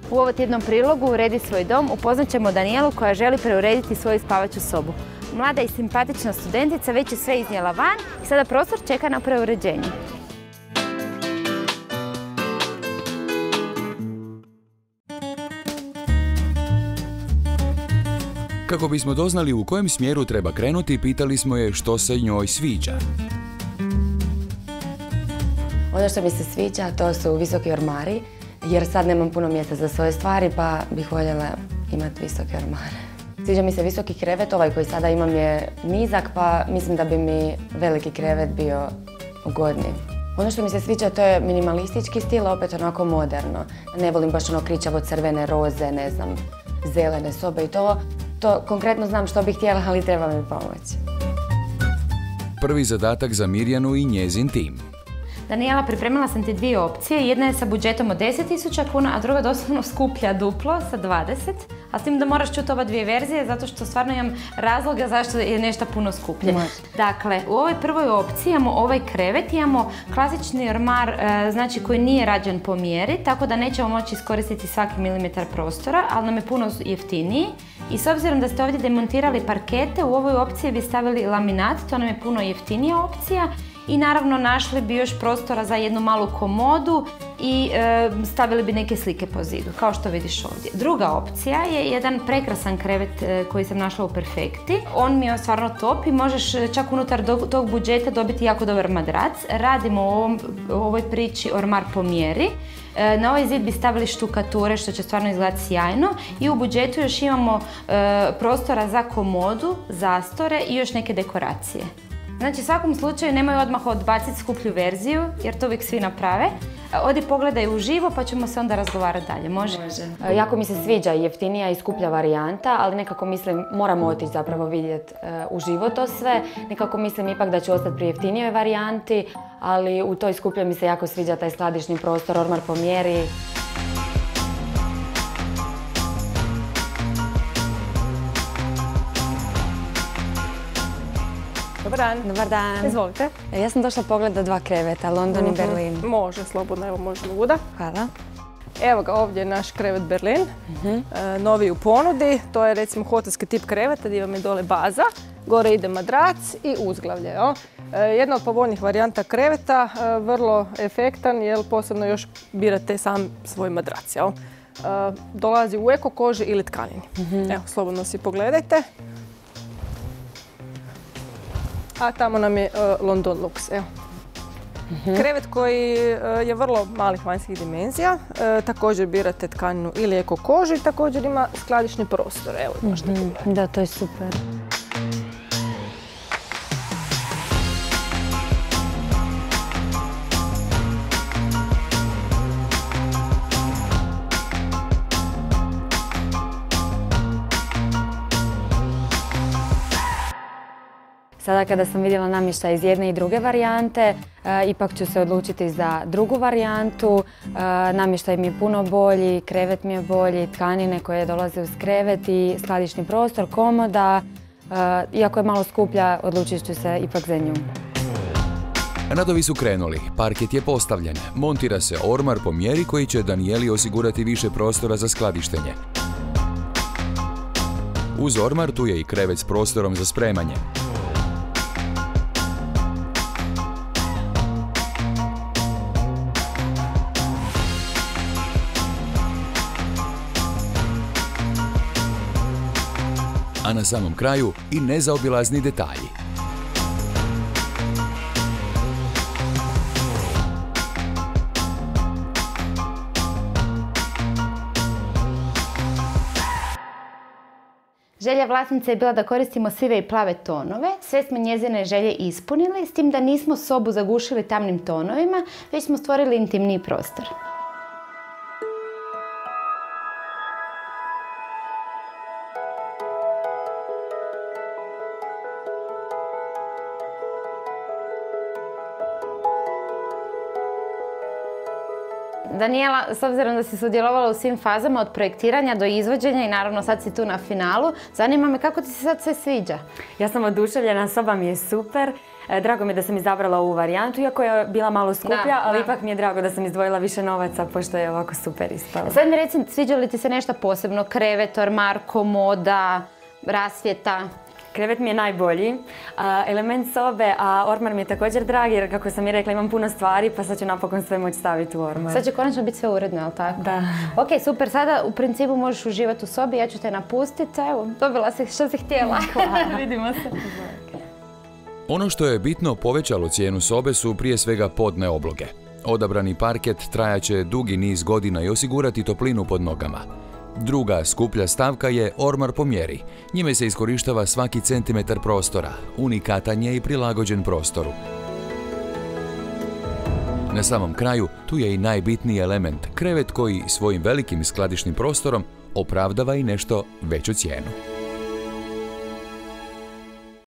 U ovotjednom prilogu Uredi svoj dom upoznat ćemo Danijelu koja želi preurediti svoju spavaću sobu. Mlada i simpatična studentica već je sve iznijela van i sada prostor čeka na preuređenje. Kako bismo doznali u kojem smjeru treba krenuti, pitali smo je što se njoj sviđa. Ono što mi se sviđa to su visoki ormari, jer sad nemam puno mjesta za svoje stvari pa bih voljela imati visoke ormare. Sviđa mi se visoki krevet, ovaj koji sada imam je nizak pa mislim da bi mi veliki krevet bio ugodniji. Ono što mi se sviđa to je minimalistički stil, opet onako moderno. Ne volim baš ono kričavo crvene, roze, ne znam, zelene sobe i to. To konkretno znam što bih htjela, ali treba mi pomoć. Prvi zadatak za Mirjanu i njezin tim. Danijela, pripremila sam ti dvije opcije. Jedna je sa budžetom od 10.000 kuna, a druga doslovno skuplja duplo sa 20. A s tim da moraš čuti oba dvije verzije, zato što stvarno imam razloga zašto je nešto puno skuplje. Dakle, u ovoj prvoj opciji imamo ovaj krevet, imamo klasični ormar, znači koji nije rađen po mjeri, tako da nećemo moći iskoristiti svaki milimetar prostora, ali nam je puno jeftiniji. I s obzirom da ste ovdje demontirali parkete, u ovoj opciji bi stavili laminat, to nam je puno jeftinija opcija. I naravno našli bi još prostora za jednu malu komodu i stavili bi neke slike po zidu, kao što vidiš ovdje. Druga opcija je jedan prekrasan krevet koji sam našla u Perfekti. On mi je stvarno top i možeš čak unutar tog budžeta dobiti jako dobar madrac. Radimo u ovoj priči ormar po mjeri. Na ovaj zid bi stavili štukature što će stvarno izgledati sjajno i u budžetu još imamo prostora za komodu, zastore i još neke dekoracije. Znači, u svakom slučaju nemoj odmah odbaciti skuplju verziju, jer to uvijek svi naprave. Odi pogledaj uživo pa ćemo se onda razgovarati dalje, može? Jako mi se sviđa jeftinija i skuplja varijanta, ali nekako mislim, moramo otići zapravo vidjeti uživo to sve. Nekako mislim ipak da ću ostati pri jeftinijoj varijanti, ali u toj skupljoj mi se jako sviđa taj skladišni prostor, ormar po mjeri. Dobar dan. Dobar dan. Izvolite. Ja sam došla pogledati dva kreveta, London i Berlin. Može, slobodno, evo možemo vuda. Hvala. Evo ga, ovdje je naš krevet Berlin, novi u ponudi. To je recimo hotelski tip kreveta gdje vam je dole baza, gore ide madrac i uzglavlje. Jedna od povoljnih varijanta kreveta, vrlo efektan jer posebno još birate sam svoj madrac. Dolazi u eko koži ili tkanini. Evo, slobodno si pogledajte. A tamo nam je London Lux. Evo. Krevet koji je vrlo malih vanjskih dimenzija. Također birate tkaninu ili eko kožu i također ima skladišni prostor. Evo, možete pogledati. Da, to je super. Sada kada sam vidjela namještaj iz jedne i druge varijante, ipak ću se odlučiti za drugu varijantu. Namještaj mi je puno bolji, krevet mi je bolji, tkanine koje dolaze uz krevet i skladišni prostor, komoda. Iako je malo skuplja, odlučit ću se ipak za nju. Radovi su krenuli, parket je postavljen, montira se ormar po mjeri koji će Danijeli osigurati više prostora za skladištenje. Uz ormar tu je i krevet s prostorom za spremanje. A na samom kraju i nezaobilazni detalji. Želja vlasnice je bila da koristimo sive i plave tonove. Sve smo njezine želje ispunili, s tim da nismo sobu zagušili tamnim tonovima, već smo stvorili intimniji prostor. Danijela, s obzirom da si sudjelovala u svim fazama od projektiranja do izvođenja i naravno sad si tu na finalu, zanima me kako ti se sad sve sviđa? Ja sam oduševljena, soba mi je super. Drago mi je da sam izabrala ovu varijantu, iako je bila malo skuplja, ali da. ipak mi je drago da sam izdvojila više novaca, pošto je ovako super ispalo. Sad mi reci, sviđa li ti se nešto posebno? Krevet, ormar, komoda, rasvjeta? Krevet mi je najbolji, element sobe, a ormar mi je također drag jer kako sam i rekla imam puno stvari pa sad ću napokon sve moći staviti u ormar. Sad će konačno biti sve uredno, jel tako? Da. Ok, super, sada u principu možeš uživati u sobi, ja ću te napustiti, evo, dobila si što si htjela. Vidimo se. Ono što je bitno povećalo cijenu sobe su prije svega podne obloge. Odabrani parket trajaće dugi niz godina i osigurati toplinu pod nogama. Druga skuplja stavka je ormar po mjeri. Njime se iskorištava svaki centimetar prostora, unikatan je i prilagođen prostoru. Na samom kraju tu je i najbitniji element, krevet koji svojim velikim skladišnim prostorom opravdava i nešto veću cijenu.